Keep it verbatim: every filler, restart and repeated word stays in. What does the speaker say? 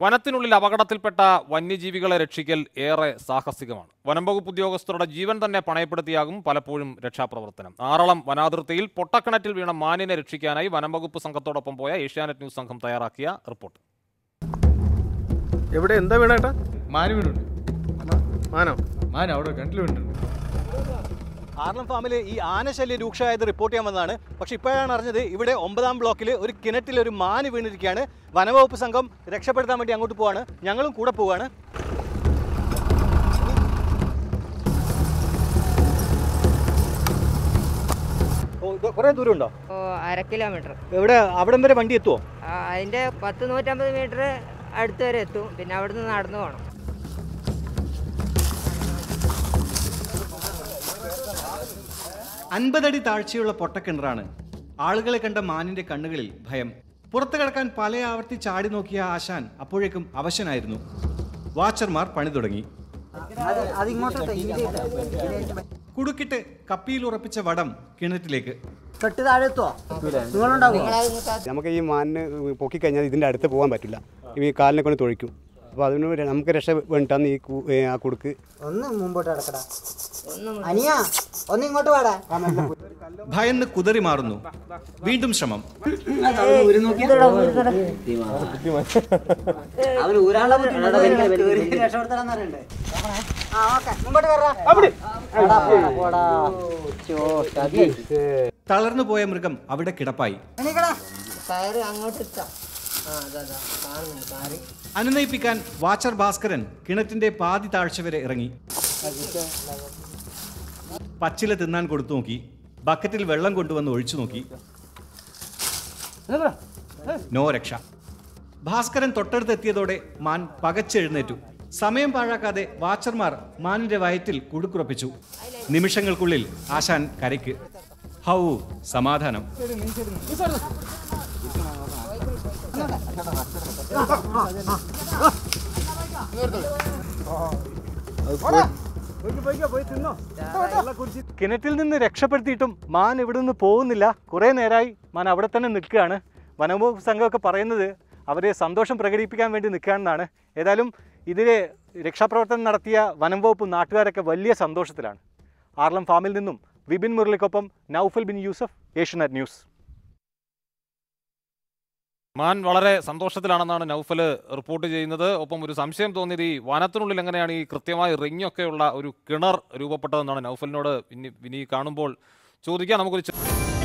വനത്തിനുള്ളിൽ അപകടത്തിൽപ്പെട്ട വന്യജീവികളെ രക്ഷിക്കൽ ഏറെ സാഹസികമാണ്. വനംവകുപ്പ് ഉദ്യോഗസ്ഥരുടെ ജീവൻ തന്നെ പണയപ്പെടുത്തിയാകും പലപ്പോഴും രക്ഷാപ്രവർത്തനം. ആറളം വനാതിർത്തിയിൽ പൊട്ടക്കിണറ്റിൽ വീണ മാനിനെ രക്ഷിക്കാനായി വനംവകുപ്പ് സംഘത്തോടൊപ്പം പോയ ഏഷ്യാനെറ്റ് ന്യൂസ് സംഘം തയ്യാറാക്കിയ റിപ്പോർട്ട്. എവിടെ എന്താ വീണേട്ടാ? മാന് വീണുണ്ട്. മാനോ? മാന അവിടെ കിണറ്റിൽ വീണിട്ടുണ്ട്. ആറളം ഫാമിൽ ഈ ആനശല്യം രൂക്ഷമായത് റിപ്പോർട്ട് ചെയ്യാൻ വന്നതാണ്. പക്ഷേ ഇപ്പോഴാണ് അറിഞ്ഞത് ഇവിടെ ഒമ്പതാം ബ്ലോക്കിൽ ഒരു കിണറ്റിൽ ഒരു മാന് വീണിരിക്കുകയാണ്. വനവകുപ്പ് സംഘം രക്ഷപ്പെടുത്താൻ വേണ്ടി അങ്ങോട്ട് പോവാണ്. ഞങ്ങളും കൂടെ പോവാണ്. കുറേ ദൂരം ഉണ്ടോ? അര കിലോമീറ്റർ. എവിടെ അവിടം വരെ വണ്ടി എത്തുമോ? അതിന്റെ പത്ത് നൂറ്റമ്പത് മീറ്റർ അടുത്ത് വരെ എത്തും. പിന്നെ അവിടുന്ന് നടന്നു പോകണം. അൻപതടി താഴ്ചയുള്ള പൊട്ടക്കിണറാണ്. ആളുകളെ കണ്ട മാനിന്റെ കണ്ണുകളിൽ ഭയം. പുറത്തു കടക്കാൻ പല ആവർത്തി ചാടി നോക്കിയ ആശാൻ അപ്പോഴേക്കും അവശനായിരുന്നു. വാച്ചർമാർ പണി തുടങ്ങി. കുടുക്കിട്ട് കപ്പിയിൽ ഉറപ്പിച്ച വടം കിണറ്റിലേക്ക്. നമുക്ക് ഈ മാനിന് പൊക്കിക്കഴിഞ്ഞാൽ ഇതിൻ്റെ അടുത്ത് പോകാൻ പറ്റില്ല. ഈ കാലിനെ കൊണ്ട് തൊഴിക്കും. അപ്പോൾ അതിന് നമുക്ക് രക്ഷ വേണ്ടിട്ടാണ് ഈ ആ കുടുക്ക്. ഒന്ന് മുമ്പോട്ട് കിടക്കടാ, അനിയാ ഒന്ന് ഇങ്ങോട്ട് വാടാ. ഭയന്ന് കുതറി മാറുന്നു. വീണ്ടും ശ്രമം. തളർന്നു പോയ മൃഗം അവിടെ കിടപ്പായി. അനുനയിപ്പിക്കാൻ വാച്ചർ ഭാസ്കരൻ കിണറ്റിന്റെ പാതി താഴ്ച വരെ ഇറങ്ങി. പച്ചില തിന്നാൻ കൊടുത്തു നോക്കി. ബക്കറ്റിൽ വെള്ളം കൊണ്ടുവന്ന് ഒഴിച്ചു നോക്കി. നോ രക്ഷ. ഭാസ്കരൻ തൊട്ടടുത്തെത്തിയതോടെ മാൻ പകച്ചെഴുന്നേറ്റു. സമയം പാഴാക്കാതെ വാച്ചർമാർ മാനിന്റെ വയറ്റിൽ കുടുക്കുറപ്പിച്ചു. നിമിഷങ്ങൾക്കുള്ളിൽ ആശാൻ കരയ്ക്ക്. ഹൗ സമാധാനം. കിണറ്റിൽ നിന്ന് രക്ഷപ്പെടുത്തിയിട്ടും മാൻ ഇവിടെ നിന്ന് പോകുന്നില്ല. കുറേ നേരമായി മാൻ അവിടെ തന്നെ നിൽക്കുകയാണ്. വനംവകുപ്പ് സംഘമൊക്കെ പറയുന്നത് അവരെ സന്തോഷം പ്രകടിപ്പിക്കാൻ വേണ്ടി നിൽക്കുകയാണെന്നാണ്. ഏതായാലും ഇതിലെ രക്ഷാപ്രവർത്തനം നടത്തിയ വനംവകുപ്പ് നാട്ടുകാരൊക്കെ വലിയ സന്തോഷത്തിലാണ്. ആറളം ഫാമിൽ നിന്നും വിപിൻ മുരളിക്കൊപ്പം നൗഫൽ ബിൻ യൂസഫ്, ഏഷ്യാനെറ്റ് ന്യൂസ്. മാൻ വളരെ സന്തോഷത്തിലാണെന്നാണ് നൗഫൽ റിപ്പോർട്ട് ചെയ്യുന്നത്. ഒപ്പം ഒരു സംശയം തോന്നിയത് ഈ വനത്തിനുള്ളിൽ എങ്ങനെയാണ് ഈ കൃത്യമായി റിങ്ങൊക്കെയുള്ള ഒരു കിണർ രൂപപ്പെട്ടതെന്നാണ് നൗഫലിനോട് ഇനി ഇനി കാണുമ്പോൾ ചോദിക്കാം. നമുക്കൊരു